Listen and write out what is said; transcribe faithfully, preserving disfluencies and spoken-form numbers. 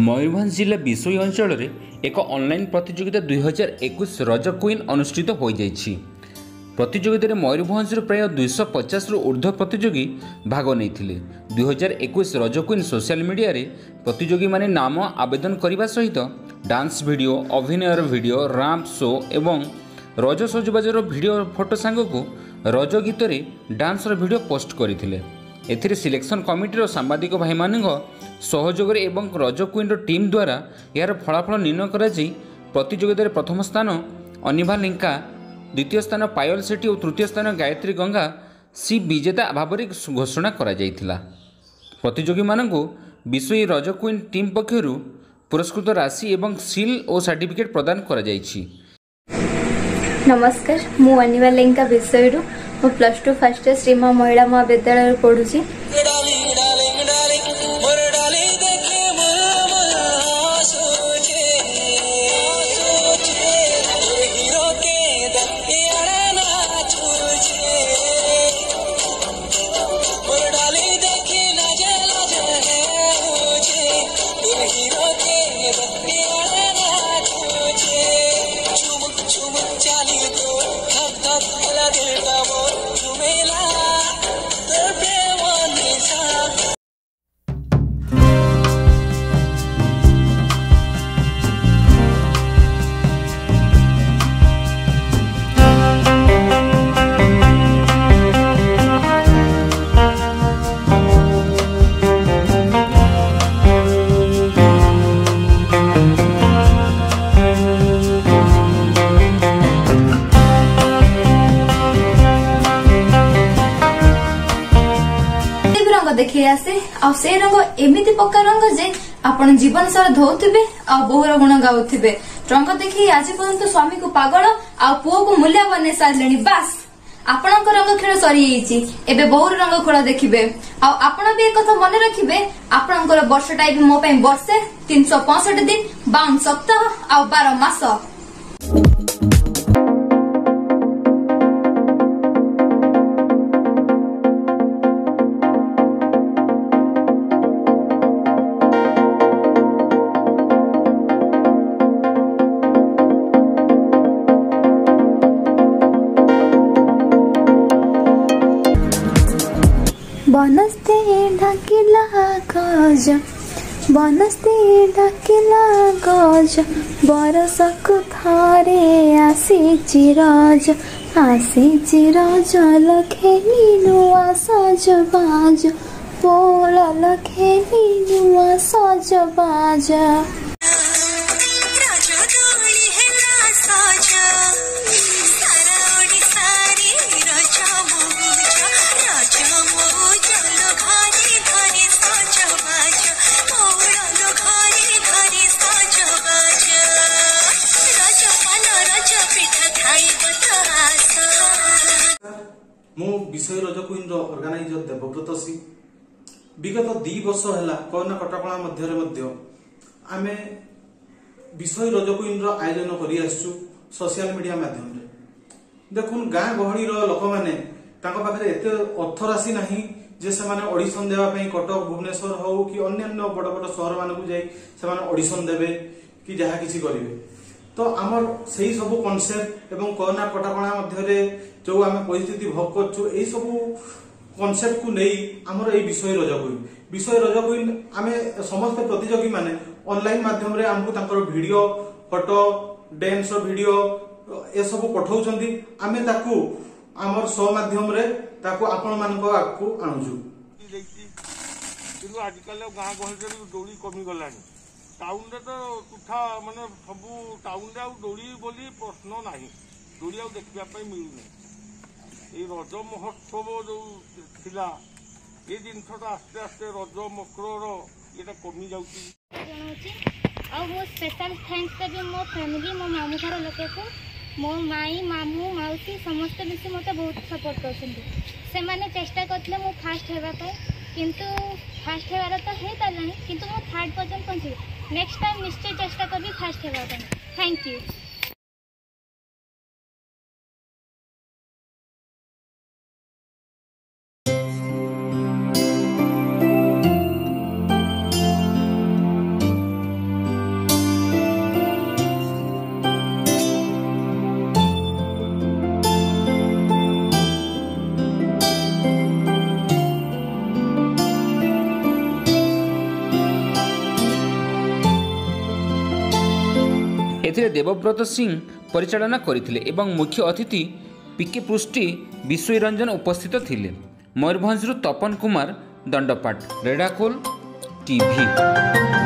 मयूरभंज जिला विशोई अंचल एक ऑनलाइन प्रतियोगिता दुई हजार इक्कीस रज क्वीन अनुष्ठित हो जाइछि। प्रतियोगिता मयूरभंज प्राय दुईश पचास रु ऊर्ध्व प्रतियोगी भाग नहीं। दुई हजार इक्कीस रज क्वीन सोशल मीडिया रे प्रतियोगी माने नाम आवेदन करने सहित डांस वीडियो, अभिनयर वीडियो, रैंप शो एवं रज सजबाजर वीडियो फोटो सांग को रज गीत डांस वीडियो पोस्ट करथिले। एथिरे सिलेक्शन कमिटीर सांबादिक भाई मानक सहयोग एवं रज क्वीन टीम द्वारा यार फलाफल निर्णय कर प्रतियोगिता प्रथम स्थान अनिभा लिंका, द्वितीय स्थान पायल सेठी और तृतीय स्थान गायत्री गंगा सी विजेता भाव में घोषणा करा जायथिला। प्रतियोगी मानक विशोई रज क्वीन टीम पक्षर पुरस्कृत राशि एवं सील और सर्टिफिकेट प्रदान करा जायछि। नमस्कार, मु अनिभा लिंका विशोई रु plus two first year Srima Mahila Mahavidyalaya पढ़ुची। देखिए आसे आ से रंग एमिति पक्का रंग जे आपण जीवन सारा धोउथिबे आ बहुर गुण गाउथिबे। रंग देखि आज पर्यंत स्वामी को पागल आ पुओ को मूल्य बने सारलेनी। बास आपणक रंग खेल सरी जाइछि, एबे बहुर रंग खेल देखिबे। आ आपण भी एक कथा मन रखिबे, आपणकर वर्षटा भी मो पई वर्षे तीन सौ पैंसठ दिन बावन सप्ताह आ बारह मास। बनस्ते ढाकिला गज बनस्ते ढाकिला गज बरसकु थरे आसीछि रज आसीछि रज लखेली नुआ सजबाज बोल लखेली नुआ सजबाज। मु विशोई रज क्वीन रो ऑर्गेनाइजर देवव्रत सिंह। विगत दी वर्ष है कोरोना कटकणा मध्य आमे विशोई रज क्वीन रो आयोजन करि आसु सोशल मीडिया माध्यम रे। देखुन गाँ गहली रो लोक माने तांको पाखरे एते अर्थ राशि नाही जे से माने ऑडिशन देवा पई कटक भुवनेश्वर हो कि अन्य बड़ बड़ शहर मान को जाई से माने ऑडिशन देबे कि जहा किछि करिवे। तो आमर सही सब कॉन्सेप्ट एवं कोरोना कटकणा मध्य जो आम परिस्थिति भोग करछु एई सब कॉन्सेप्ट को नहीं आमर एई विशोई रज क्वीन विशोई रज क्वीन आमे समस्त प्रतियोगी माने ऑनलाइन माध्यम रे हमको तांकर वीडियो, फोटो, डांस वीडियो ए सब पठाउछंती। आमे ताकू आमर शो माध्यम रे ताकू आपण मानको आकू आनुछु। किंतु आजकल गाँ गहली दौड़ी कमी गलानी। टाउन रे तो तुठा माने सबू टाउन रे दौड़ी बोली प्रश्न नाही, दौड़ी आ देखा मिलूनी। ये रज महोत्सव जो थिला ये जिनटा आस्ते आस्ते रज मकर ये कमी जाउची। आ मो स्पेशल थैंक्स देबी मो फैमिली, मो मामू घर लोक को, मो माई मामू माउसी समस्त मिसी मते बहुत सपोर्ट करछन्ती। से माने चेष्टा करथिले मो फास्ट हेबा पय, किंतु फास्ट हेबार तो हे तालानी, किंतु मो थर्ड पर्यंत पहुंची। नेक्स्ट टाइम निश्चय चेष्टा करबी फास्ट हेबा पय। Thank you. एथिरे देवव्रत सिंह परिचालना करथिले एवं मुख्य अतिथि पीके पृष्टि विश्वई रंजन उपस्थित थिले। मयूरभंजरू तपन कुमार दंडपाट, रेडाखोल टीवी।